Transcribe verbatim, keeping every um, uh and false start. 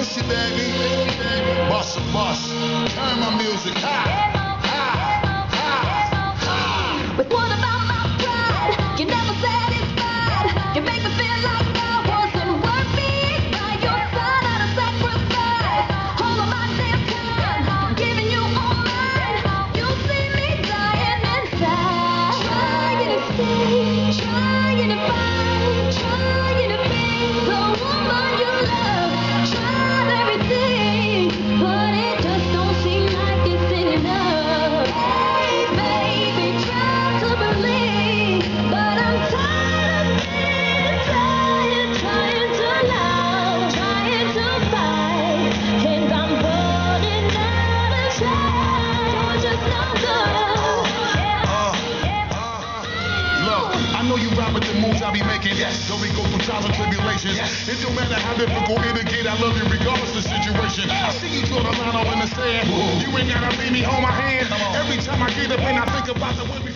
miss you, baby. Bust a bust. Turn my music high. But what about my pride? You're never satisfied. You make me feel like I wasn't worth it. By your side, I'd have sacrificed all of my damn time, giving you all mine. You see me dying inside, trying to stay, trying to find, trying to be the woman you love. Tried everything, but it just don't seem like it's enough. Hey, baby, try to believe, but I'm tired of being trying, trying to love, trying to fight, and I'm running out of time. You're just no good. Uh, uh, look, I know you ride with the moves I be making. Yes. Though we go through trials and tribulations. Yes. It don't matter how difficult it get, I love you regardless of the situation. I see you draw the line all in the sand. Ooh. You ain't gotta leave me hold my hand. Every time I get up and I think about the way we